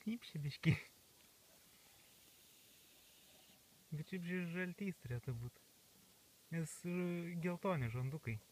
šnypšė biškį. Bet šiaip žaltys turėtų būti. Nes geltoni žandukai.